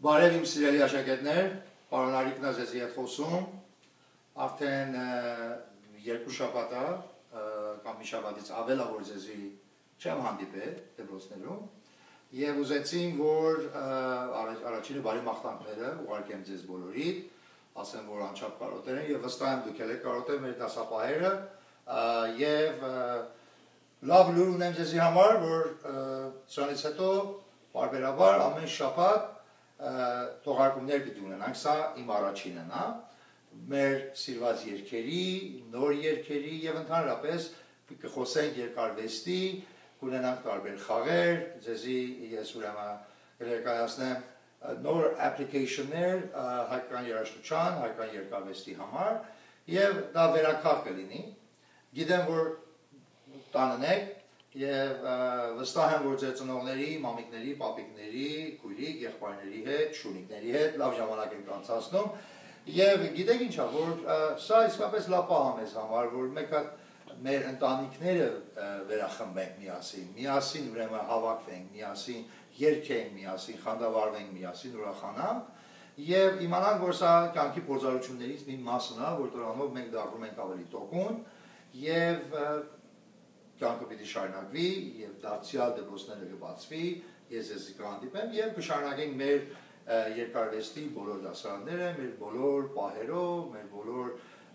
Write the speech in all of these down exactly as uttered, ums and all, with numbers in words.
Բարև իմ սիրելի աշակերտներ, պարոն Արիկն է ձեզի հետ խոսում, արդեն երկու շաբաթ է, կամ մի շաբաթից ավել է, որ ձեզի չեմ հանդիպել դպրոցներում, եւ ուզեցին, որ առաջինը բարի մաղթանքները ուղարկեմ ձեզ բոլորիդ, ասեմ, որ անչափ կարոտեր են, եւ վստահ եմ դուք եք կարոտել մեր դասապահերը, եւ լավ լուր ունեմ ձեզի համար, որ սրանից հետո պարբերաբար ամեն շաբաթ թողարկումներ պիտի ունենանք, սա իմ առաջինն է, մեր սիրված երգերի, նոր երգերի եւ ընդհանրապես կխոսենք երկարվեստի, կունենանք տարբեր խաղեր, ձեզի ես ուրեմն կներկայացնեմ նոր application-ներ հայկական երաժշտության, հայկական երկարվեստի համար եւ դա վերականգ կլինի։ Գիտեմ, որ տանն եք եւ վստահ եմ, որ ձեր ծնողների, մամիկների, պապիկների, քույրի, եղբայրների հետ, շունիկների հետ լավ ժամանակ եք անցկացնում եւ գիտեք ինչա, որ սա իսկապես լավ պահ է մեզ համար, որ մեկ հատ մեր ընտանիքները վերախմբենք միասին, միասին ուրեմն հավաքվենք, միասին երգենք, միասին խանդավառվենք, միասին ուրախանանք եւ իմանանք, որ սա կյանքի փորձառություններից մի մասն է, որ դրանով մենք դառնում ենք ավելի տոկուն եւ կյանքը պիտի շարունակվի եւ դարձյալ դպրոցները կբացվի, ես ձեզ կհանդիպեմ եւ կշարունակենք մեր երկարվեստի բոլոր դասարանները, մեր բոլոր պահերով, մեր բոլոր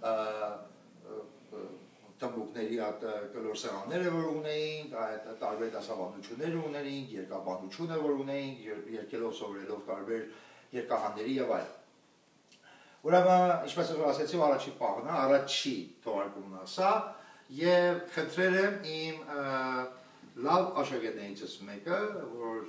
թմբուկների կլոր սեղանները, որ ունեինք, այդ տարբեր դասավանդությունները ունեինք, երկաբանդությունը, որ ունեինք, երկելով սովորելով տարբեր երկահանների եւ այլն։ Ուրեմն, ինչպես որ ասացի, առաջի պահն է, առաջի թողարկումն է սա, եւ խնդրել եմ իմ լավ աշակերտներիցս մեկը, որ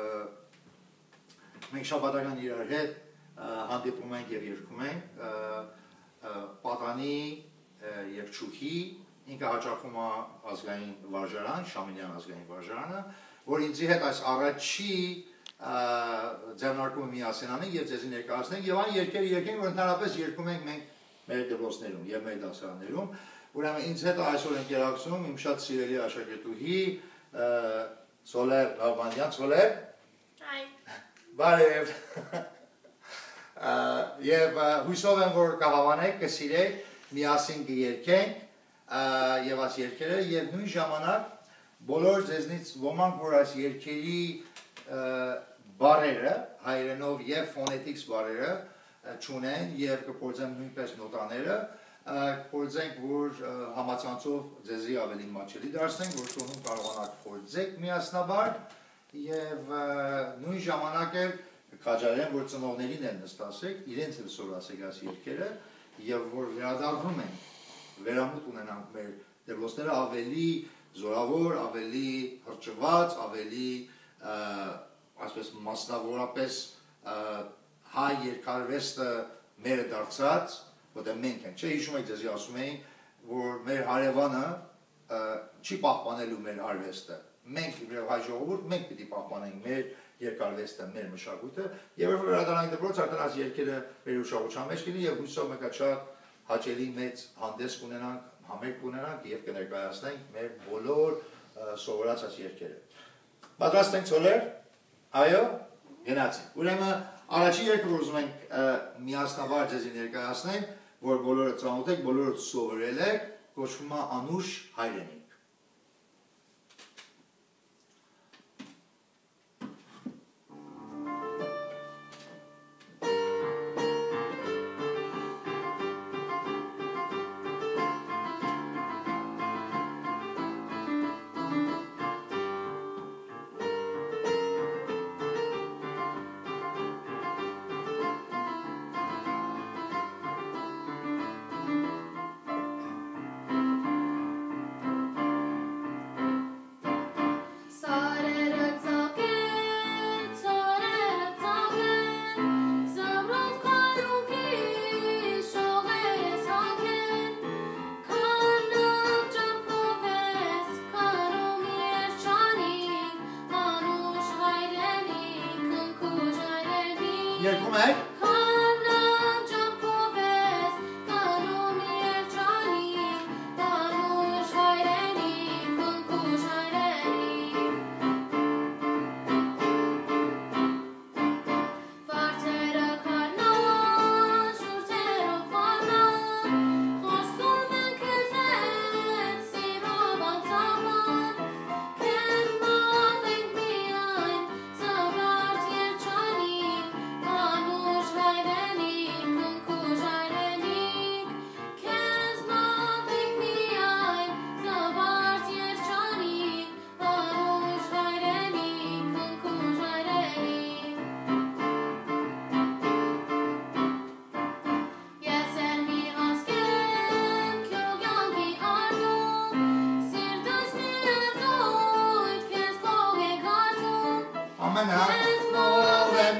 մենք շաբաթական իրար հետ հանդիպում ենք եւ երգում ենք, պատանի երգչուհի, ինքը հաճախում է ազգային վարժարան, Շամիլյան ազգային վարժարանը, որ ինձի հետ այս առաջի ձեռնարկումը միասին անենք եւ ձեզի ներկայացնենք եւ այն երգերը երգենք, որ ընդհանրապես երգում ենք մենք մեր դպրոցներում եւ մեր դասարաններում։ Ուրեմն ինձ հետ այսօր ենք երակցում իմ շատ սիրելի աշակերտուհի Սոլեր Լավանյան, Սոլեր։ Հայ։ Բարև։ Եվ հույսով եմ, որ կհավանեք, կսիրեք, միասին կերգենք եւ այս երգերը եւ նույն ժամանակ բոլոր ձեզնից ոմանք, որ այս երգերի բառերը հայերենով եւ ֆոնետիկս բառերը չունեն եւ կփորձեմ նույնպես նոտաները կփորձենք, որ համացանցով ձեզի ավելի մաչելի դարձնենք, որ տոնում կարողանաք փորձեք միասնաբար եւ նույն ժամանակ էլ քաջարեմ, որ ծնողներին էլ նստացեք, իրենց էլ սովորացեք այս երգերը եւ որ վերադառնում են, վերամուտ ունենանք մեր դպրոցները ավելի զորավոր, ավելի հրճված, ավելի այսպես մասնավորապես հայ երկարվեստը մերը դարձած, որտեղ մենք ենք, չէ, հիշում եք ձեզի ասում էին, որ մեր հարևանը չի պահպանելու մեր արվեստը, մենք իբրև հայ ժողովուրդ, մենք պիտի պահպանենք մեր երկարվեստը, մեր մշակույթը եւ երբ վերադառնանք դպրոց, արդեն այս երգերը մեր ուշադրության մեջ կլինի եւ հույսով մեկ շատ հաճելի մեծ հանդես կունենանք, համերգ կունենանք եւ կներկայացնենք մեր բոլոր սովորած այս երգերը։ Պատրաստ ենք, Սոլեր։ Այո, գնացինք։ Ուրեմն առաջին երգը որ ուզում ենք միասնաբար ձեզի ներկայացնենք, որ բոլորը ծանոթ եք, բոլորը սովորել եք, կոչվում է Անուշ Հայրենիկ։ Երգում եք։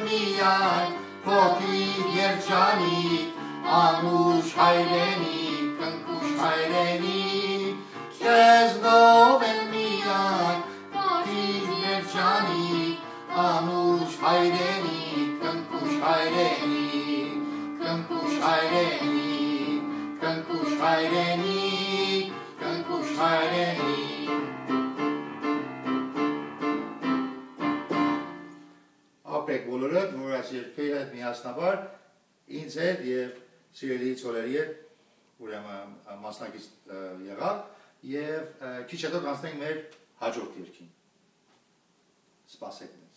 միայն ոտիվ երջանիկ Անուշ Հայրենիկ կնկուշ Հայրենիկ քեզնով եմ միայն ոտիվ երջանիկ Անուշ Հայրենիկ կնկուշ Հայրենիկ կնկուշ Հայրենիկ կնկուշ Հայրենիկ կնկուշ Հայրենիկ ապրեք բոլորը նորաց երկրի հետ միասնաբար ինձ հետ և սիրելի ծորերի հետ ուրեմն մասնակից եղավ և քիչ հետո կանցնենք մեր հաջորդ երկին սպասեք